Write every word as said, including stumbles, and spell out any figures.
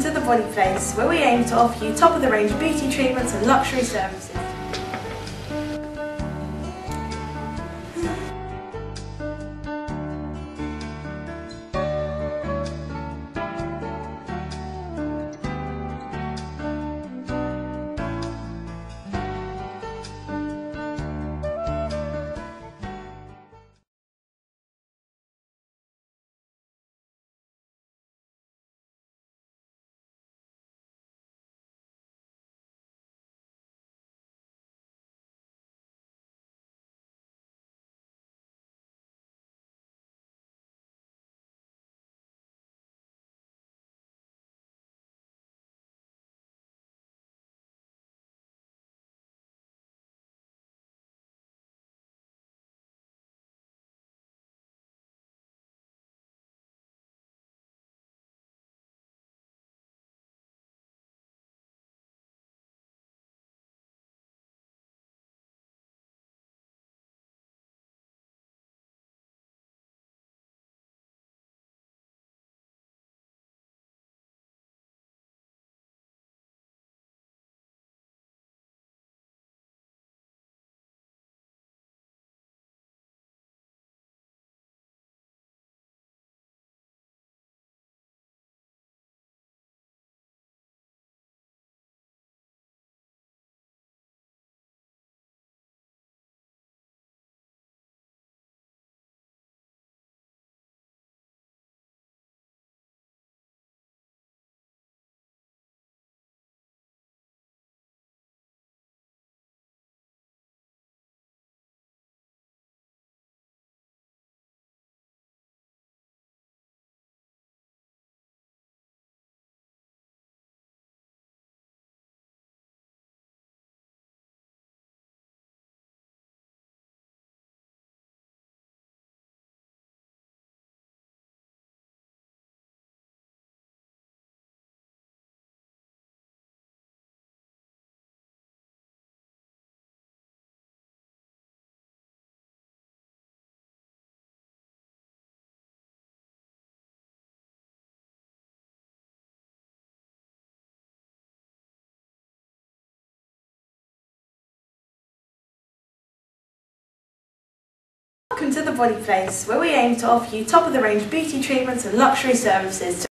Welcome to The Body Place, where we aim to offer you top-of-the-range beauty treatments and luxury services. Welcome to The Body Place, where we aim to offer you top-of-the-range beauty treatments and luxury services.